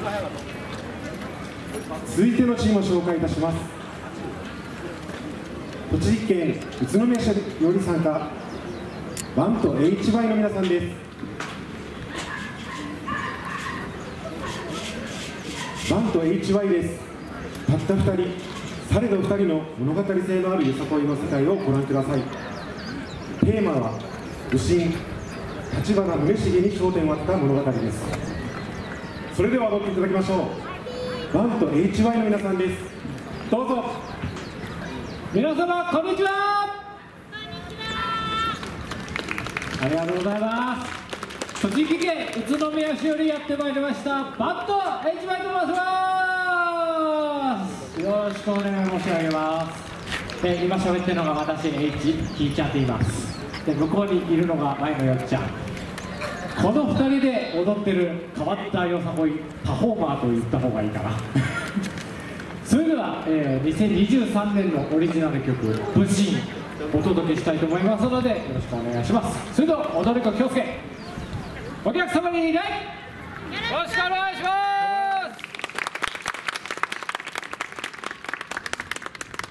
続いてのチームを紹介いたします。栃木県宇都宮市より参加、バント HY の皆さんです。バント HY です。たった2人、されど2人の物語性のあるよさこいの世界をご覧ください。テーマは武神立花宗茂に焦点を当てた物語です。それでは踊っていただきましょう。バント HY の皆さんです。どうぞ。 皆様こんにちは。ありがとうございます。栃木県宇都宮市よりやってまいりましたバント HY と申します。よろしくお願い申し上げます。今喋ってるのが私 H ひーちゃんと言います。で向こうにいるのが前のよっちゃん。この2人で踊ってる変わったよさこいパフォーマーと言った方がいいかなそれでは、2023年のオリジナル曲「武神」お届けしたいと思いますのでよろしくお願いします。それでは踊り子京介、お客様に依頼よろしくお願いします。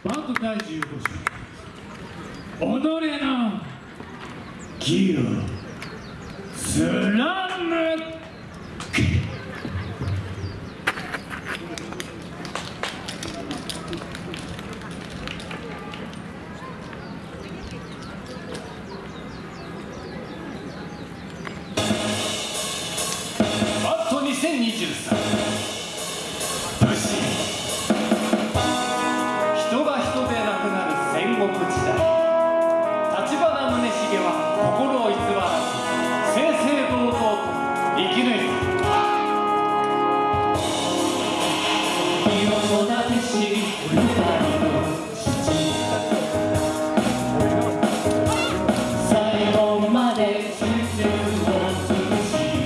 バンド第15章、己の義を貫け。バット2023武神、人が人でなくなる戦国時代、立花宗茂は心を偽らず正々堂々と生き抜いた。身を育てし二人の父、最後まで集中を尽くし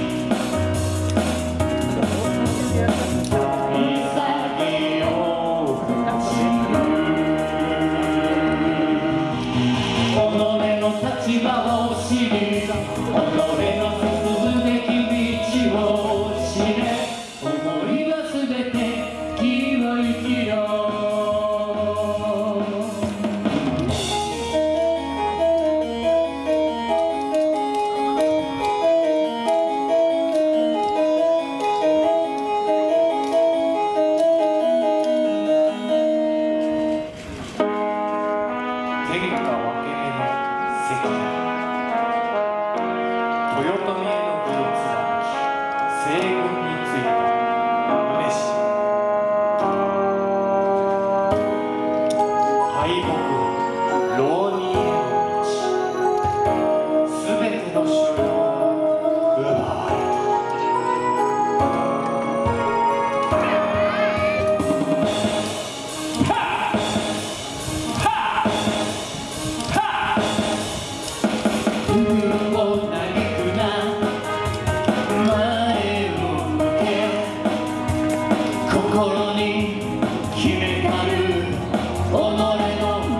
潔く散る。己の立場を知り、己の進むべき道を知れ。思いはすべて君は生きよ天下分け目の関豊臣への武を貫き西軍についた宗茂、敗北浪人への道、すべての城を奪われた。運を嘆くな、前を向け、心に決めたる己の誠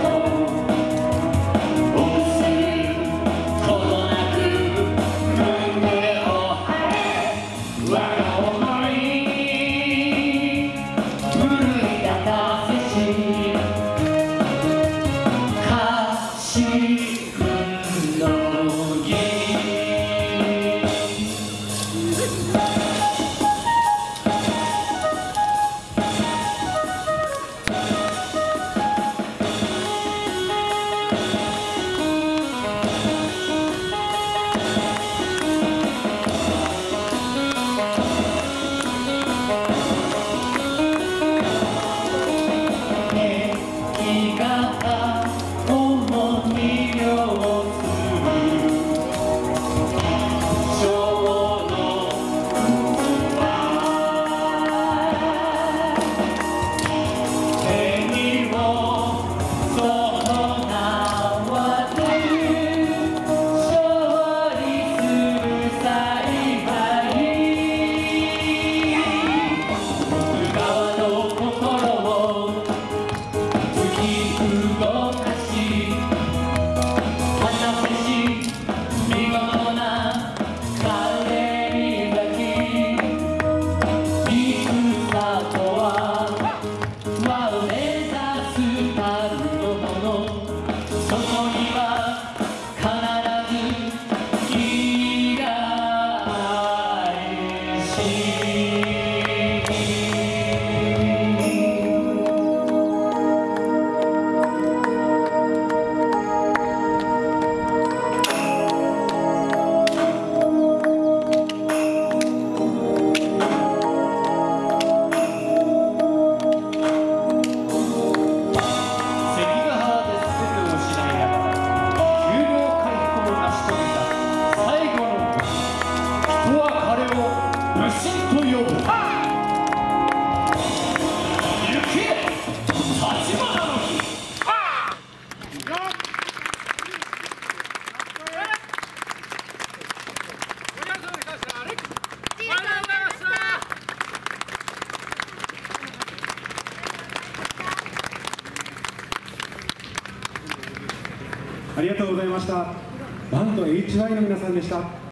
を臆することなく胸を張れ。我が思い奮い立たせし家臣の義。 ありがとうございました。バンド HY の皆さんでした。